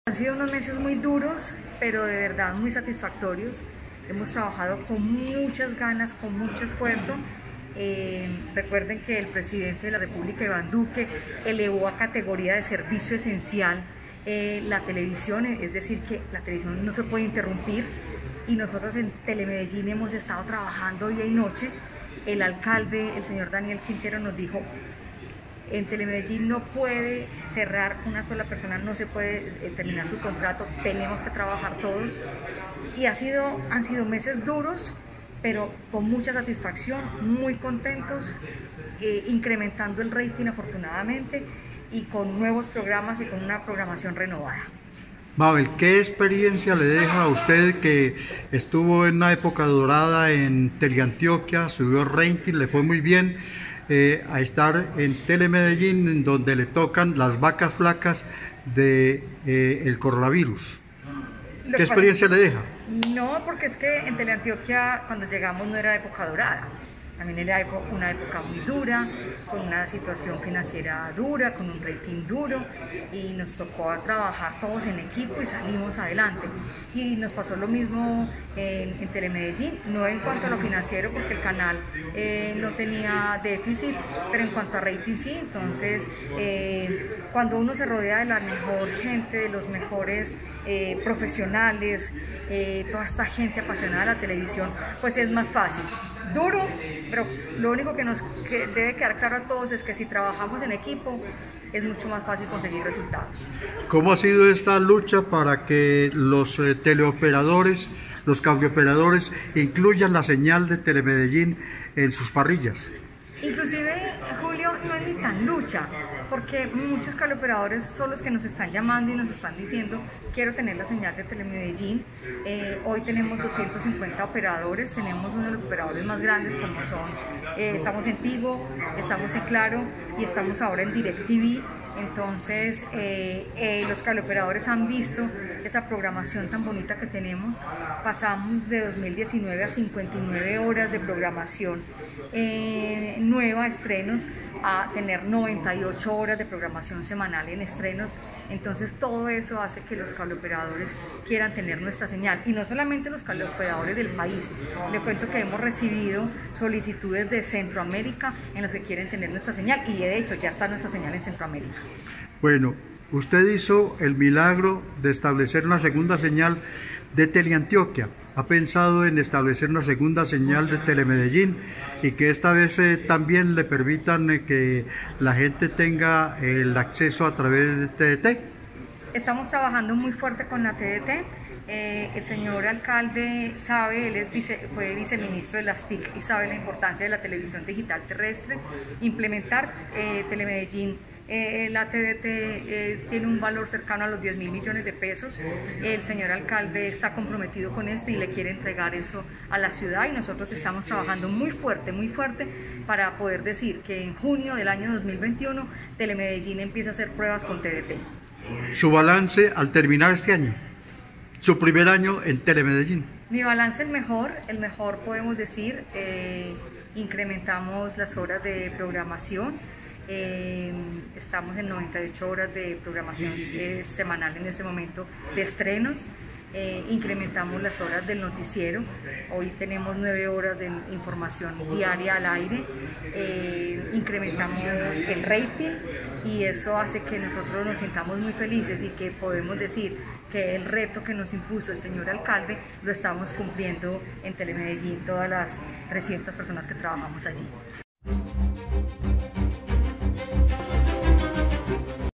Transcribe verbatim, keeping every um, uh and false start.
Han sido unos meses muy duros, pero de verdad muy satisfactorios. Hemos trabajado con muchas ganas, con mucho esfuerzo. Eh, recuerden que el presidente de la República, Iván Duque, elevó a categoría de servicio esencial eh, la televisión, es decir, que la televisión no se puede interrumpir, y nosotros en Telemedellín hemos estado trabajando día y noche. El alcalde, el señor Daniel Quintero, nos dijo: en Telemedellín no puede cerrar una sola persona, no se puede terminar su contrato, tenemos que trabajar todos. Y ha sido, han sido meses duros, pero con mucha satisfacción, muy contentos, eh, incrementando el rating afortunadamente, y con nuevos programas y con una programación renovada. Mabel, ¿qué experiencia le deja a usted que estuvo en una época dorada en Teleantioquia, subió el rating, le fue muy bien, eh, a estar en Telemedellín, en donde le tocan las vacas flacas del de, eh, coronavirus? ¿Qué experiencia le deja? No, porque es que en Teleantioquia cuando llegamos no era época dorada. También era una época muy dura, con una situación financiera dura, con un rating duro, y nos tocó trabajar todos en equipo y salimos adelante. Y nos pasó lo mismo en, en Telemedellín, no en cuanto a lo financiero, porque el canal eh, no tenía déficit, pero en cuanto a rating sí. Entonces, eh, cuando uno se rodea de la mejor gente, de los mejores eh, profesionales, eh, toda esta gente apasionada de la televisión, pues es más fácil. Duro, pero lo único que nos que debe quedar claro a todos es que si trabajamos en equipo es mucho más fácil conseguir resultados. ¿Cómo ha sido esta lucha para que los eh, teleoperadores, los cableoperadores incluyan la señal de Telemedellín en sus parrillas? Inclusive, Julio, no es ni tan lucha, porque muchos cableoperadores son los que nos están llamando y nos están diciendo: quiero tener la señal de Telemedellín. Eh, hoy tenemos doscientos cincuenta operadores, tenemos uno de los operadores más grandes como son, eh, estamos en Tigo, estamos en Claro y estamos ahora en DirecTV. Entonces eh, eh, los cableoperadores han visto esa programación tan bonita que tenemos. Pasamos de dos mil diecinueve a cincuenta y nueve horas de programación eh, nueva, estrenos, a tener noventa y ocho horas de programación semanal en estrenos. Entonces todo eso hace que los cableoperadores quieran tener nuestra señal, y no solamente los cableoperadores del país. Le cuento que hemos recibido solicitudes de Centroamérica en los que quieren tener nuestra señal, y de hecho ya está nuestra señal en Centroamérica. Bueno, usted hizo el milagro de establecer una segunda señal de Teleantioquia. ¿Ha pensado en establecer una segunda señal de Telemedellín y que esta vez eh, también le permitan eh, que la gente tenga el acceso a través de T D T? Estamos trabajando muy fuerte con la T D T. Eh, el señor alcalde sabe, él es vice, fue viceministro de las T I C y sabe la importancia de la televisión digital terrestre. Implementar eh, Telemedellín, eh, la T D T eh, tiene un valor cercano a los diez mil millones de pesos. El señor alcalde está comprometido con esto y le quiere entregar eso a la ciudad, y nosotros estamos trabajando muy fuerte, muy fuerte para poder decir que en junio del año dos mil veintiuno Telemedellín empieza a hacer pruebas con T D T. ¿Su balance al terminar este año? Su primer año en Telemedellín. Mi balance el mejor, el mejor podemos decir, eh, incrementamos las horas de programación, eh, estamos en noventa y ocho horas de programación eh, semanal en este momento de estrenos. Eh, incrementamos las horas del noticiero, hoy tenemos nueve horas de información diaria al aire, eh, incrementamos el rating, y eso hace que nosotros nos sintamos muy felices y que podemos decir que el reto que nos impuso el señor alcalde lo estamos cumpliendo en Telemedellín, todas las trescientas personas que trabajamos allí.